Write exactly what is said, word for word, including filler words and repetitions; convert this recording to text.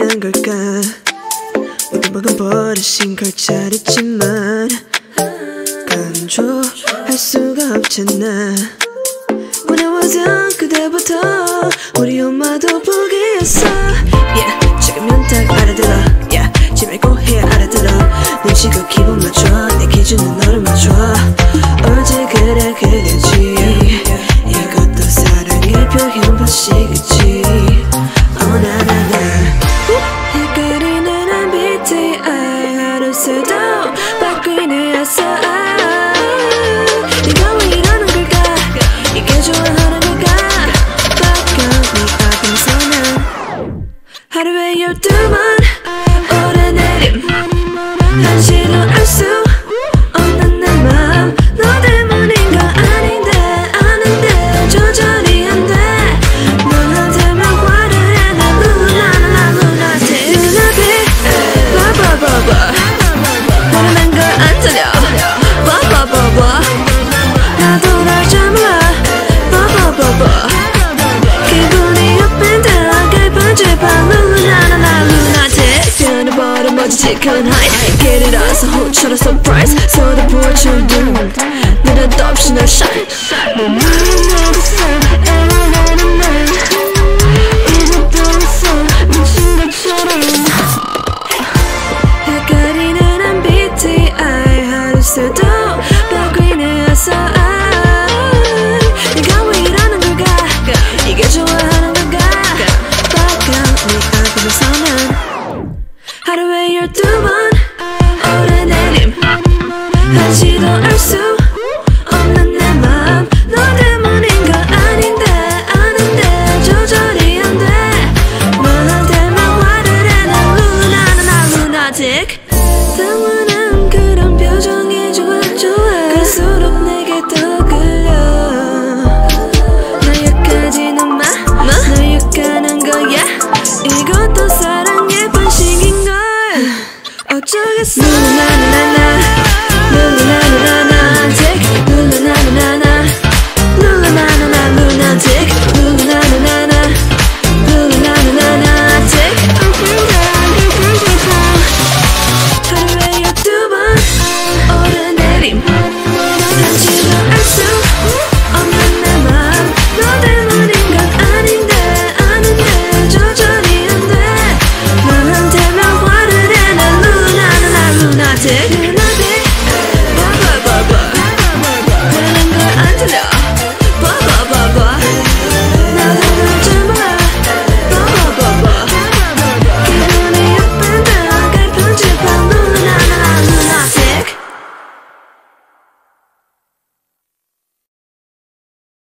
난 걸까? 모두 먹은 버릇인 걸 잘했지만 간조할 수가 없잖아. When I was young 그때부터 우리 엄마도 포기했어. Yeah, 지금은 딱 알아들어. Yeah, 지 말고 해 알아들어. 눈치가 기분 맞춰. 내 기준은 너를 맞춰. 어제 그래 그랬지. 이것도 사랑의 표현 방식이지. Oh na na na. 헷갈리는 엠비티아이 하루 새도 바뀌네 왔어. 네가 왜 이러는 걸까? 이게 좋아하는 걸까? 바뀌어 네 앞에서는 하루에 열두 번 오르내림. 한시도 알 수 없는 내 맘. 너 때문인 거 아닌데 아는데 조절이 안 돼. 너한테만 화를 해. 난 루나나 난 루나틱. 루나틱 봐봐봐봐. 모르는 걸 안 들려. 봐봐봐봐. 나도 날 잘 몰라. 봐봐봐봐. 기분이 up and down 갈팡질팡. 루나나 난 루나틱. 변해버린 멋지직한 height. 길이라서 호처럼 surprise. 서로 보여주는 느닷없이 널 shine. 내 눈은 어딨어 애원하는 날. 이것도 있어 미친 것처럼. 헷갈리는 엠비티아이 하루 새도 바뀌네 왔어. 네가 왜 이러는 걸까? 이게 좋아하는 걸까? 바뀌어 네 앞에서는 하루에 열두 번 오르내림. 한시도 알 수 없는 내 맘. 너 때문인 거 아닌데 아는데 조절이 안 돼. 너한테만 화를 해. 난 루나나 난 루나틱. 당황한 그런 표정이 좋아 좋아. 갈수록 내게 더 끌려. 나 여기까지 넌 마? 나 욕하는 거야? 이것도 사랑의 방식인걸. 어쩌겠어. 루나나나나 루나나나나틱. 루나나나나 루나나나나 루나틱. 루나나나나 루나나나나틱. 하루에 열두 번 오르내림. 한시도 알 수 없는 내 맘. 너 때문인 건 아닌데 아는데 조절이 안 돼. 너한테만 화를 해. 난 루나나 난 루나틱.